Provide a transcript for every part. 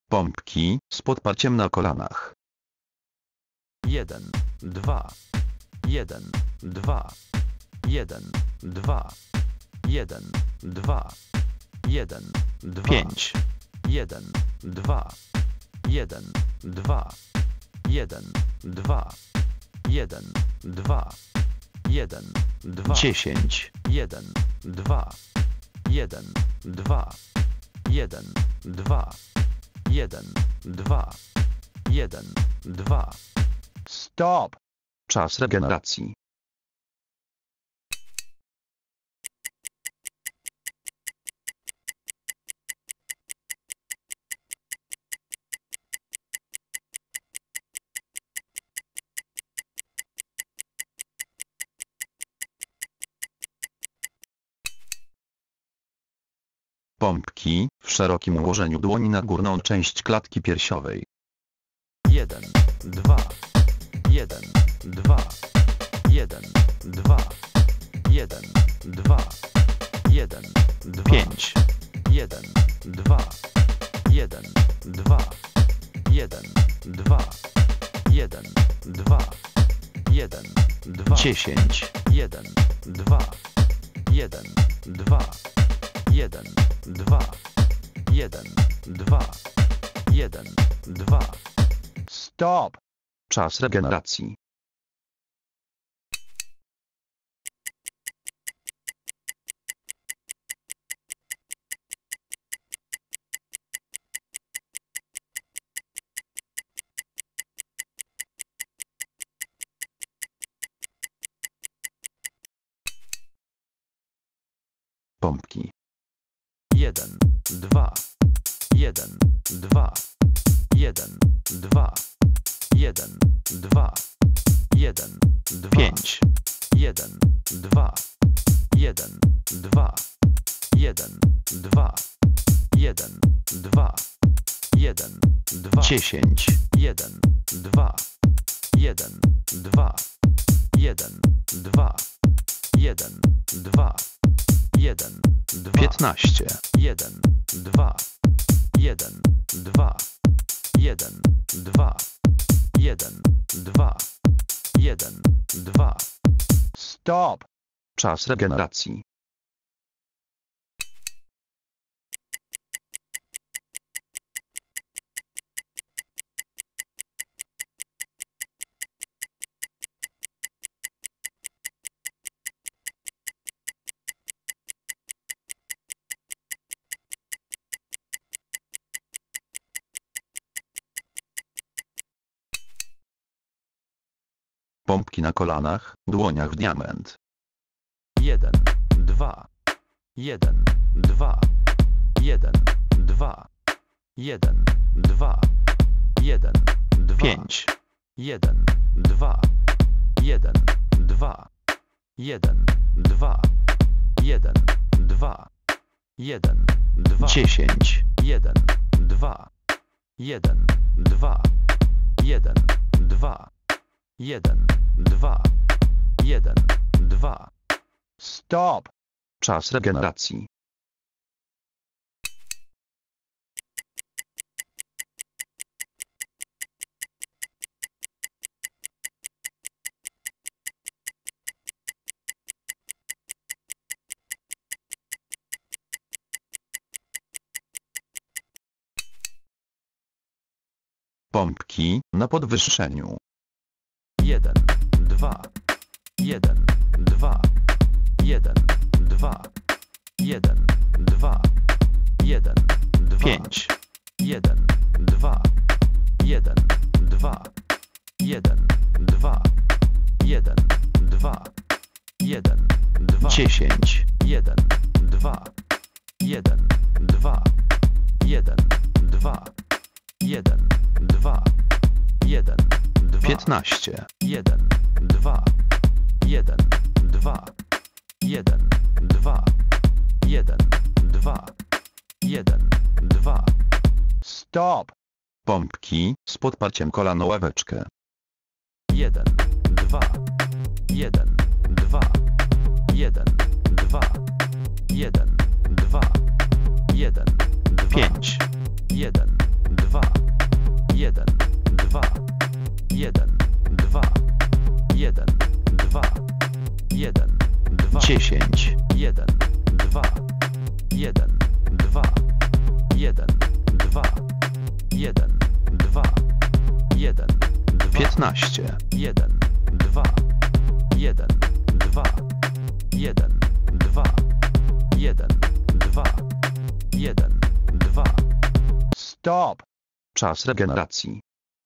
Pompki z podparciem na kolanach. 1, 2, 1, 2, 1, 2, 1, 2, 1, 2, 5, 1, 2, 1, 2, 1, 2, 1, 2, 1, 2, 10, 1, 2, 1, 2, 1, 2, 1, 2, 1, 2. Stop! Czas regeneracji. Pompki w szerokim ułożeniu dłoni na górną część klatki piersiowej. 1, 2, 1, 2, 1, 2, 1, 2, 1, 2, 5, 1, 2, 1, 2, 1, 2, 1, 2, 1, 2, 10, 1, 2, 1, 2, 1, 2, 1, 2, 1, 2. Stop! Czas regeneracji. Pompki. 1, 2, 1, 2, 1, 2, 1, 2, 1, 2, 5, 1, 2, 1, 2, 1, 2, 1, 2, 1, 2, 10, 1, 2, 1, 2, 1, 2, 1, 2, 1, 2, 15, 1, 2, 1, 2, 1, 2, 1, 2, 1, 2. Stop! Czas regeneracji. Pompki na kolanach, dłoniach w diament. 1, 2, 1, 2, 1, 2, 1, 2, 1, 2, 5, 1, 2, 1, 2, 1, 2, 1, 2, 1, 2, 10, 1, 2, 1, 2, 1, 2, 1, 2, 1, 2. Stop! Czas regeneracji. Pompki na podwyższeniu. 1, 2, 1, 2, 1, 2, 1, 2, 1, 2, 5, 1, 2, 1, 2, 1, 2, 1, 2, 1, 2, 10, 1, 2, 1, 2, 1, 2, 1, 2, 1, 2, 15, 1, 2, 1, 2, 1, 2, 1, 2, 1, 2. Stop! Pompki z podparciem kolana ławeczkę. 1, 2, 1, 2, 1, 2, 1, 2, 1, 2, 5, 1, 2, 2, 1, 2, 1, 2, 1, 2, 1, 2, 10, 1, 2, 1, 2, 1, 2, 1, 2, 1, 2, 15, 1, 2, 1, 2, 1, 2, 1, 2, 1, 2. Stop. Czas regeneracji.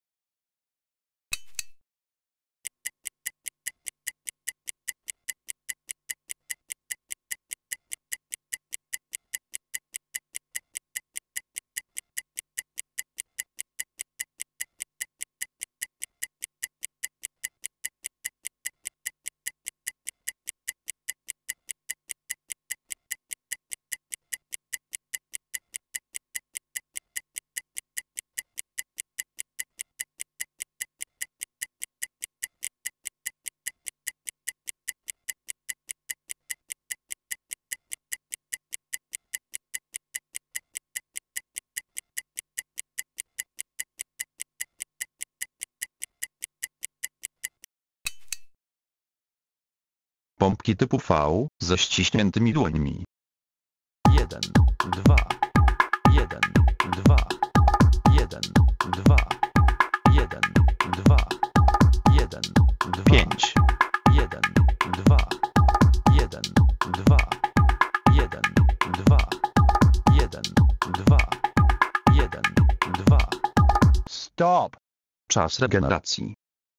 Pompki typu V ze ściśniętymi dłońmi. 1, 2, 1, 2, 1, 2, 1, 2, 1, 2, 5, 1, 2, 1, 2, 1, 2, 1, 2, 1, 2. Stop. Czas regeneracji.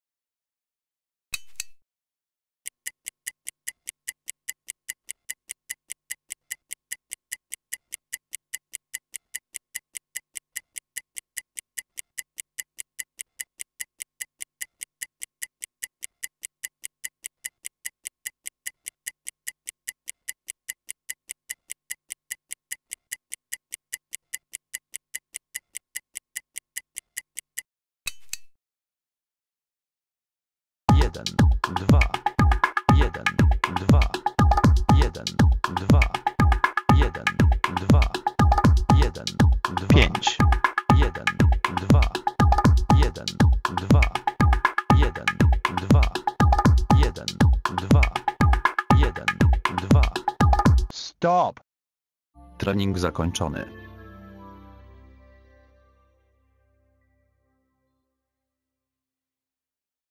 Jeden, dwa, jeden, dwa, jeden, dwa, jeden, dwa, jeden, dwa, 5, 1, 2, 1, 2, 1, 2, 1, 2, 1, 2. Stop. Trening zakończony.